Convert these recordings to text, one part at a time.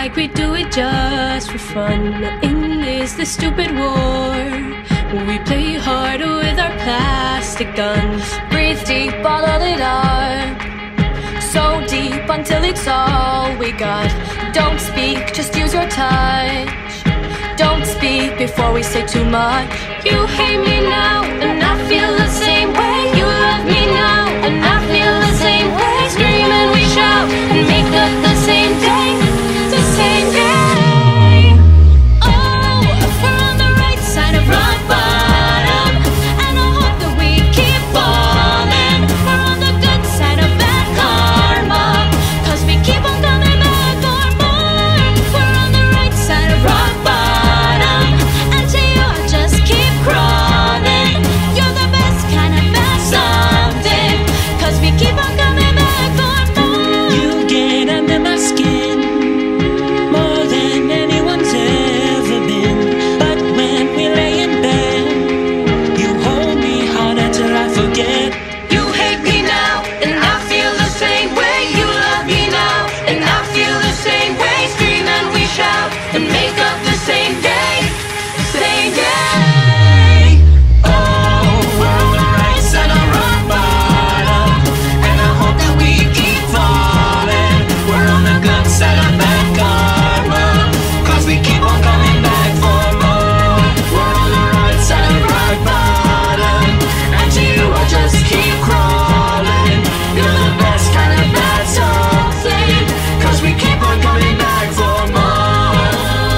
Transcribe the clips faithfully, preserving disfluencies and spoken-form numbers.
like we do it just for fun. In this, the stupid war, we play hard with our plastic guns. Breathe deep, bottle it up, so deep until it's all we got. Don't speak, just use your touch. Don't speak before we say too much. You hate me now, and I feel the same way. You love me now, and I feel the same way. Scream and we shout and make up the same day, the same day. Oh, we're on the right side of rock bottom, and I hope that we keep falling. We're on the good side of bad karma, 'cause we keep on coming back for more. We're on the right side of rock bottom, and to you I just keep crawling. You're the best kind of bad something, 'cause we keep on coming back for more. You get under my skin more than anyone's ever been. But when we lay in bed, you hold me harder till I forget. You hate me now, and I feel the same way. You love me now, and I feel the same way. Scream and we shout and make up the same day, same day. Oh, we're on the right side of rock bottom, and I hope that we keep falling. We're on the good side of bad karma, 'cause we keep on coming back for more. We're on the right side of rock bottom, and to you I just keep crawling. You're the best kind of bad something, 'cause we keep on coming back for more.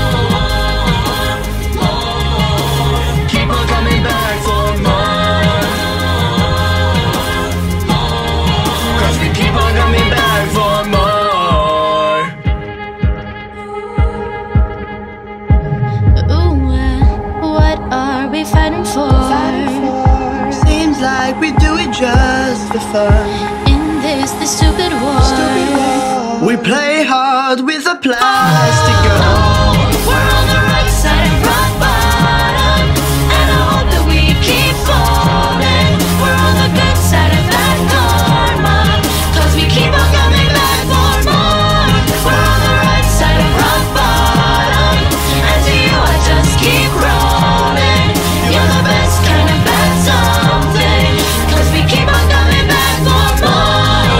More. Keep on coming back for more. More. 'Cause we keep on coming back for more. Ooh, uh, what are we fighting for? Seems like we do it just for fun. In this, the stupid war. We play hard with a plastic gun. We're on the right side of rock bottom, and I hope that we keep falling. We're on the good side of bad karma, 'cause we keep on coming back for more. We're on the right side of rock bottom, and to you I just keep crawling. You're the best kind of bad something, 'cause we keep on coming back for more.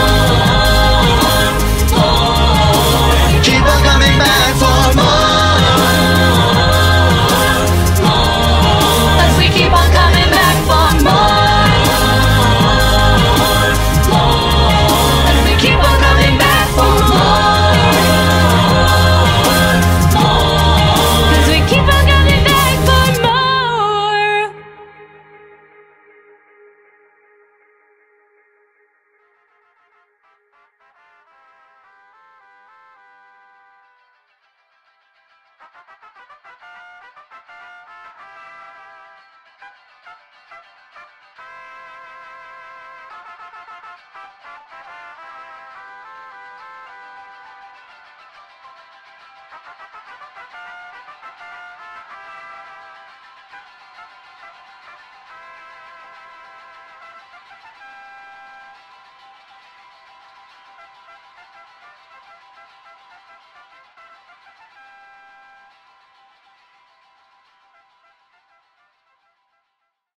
More. Keep on coming back for more. More. 'Cause we keep on coming back for more. More. And we keep on coming back for more. More. 'Cause we keep on coming back for more.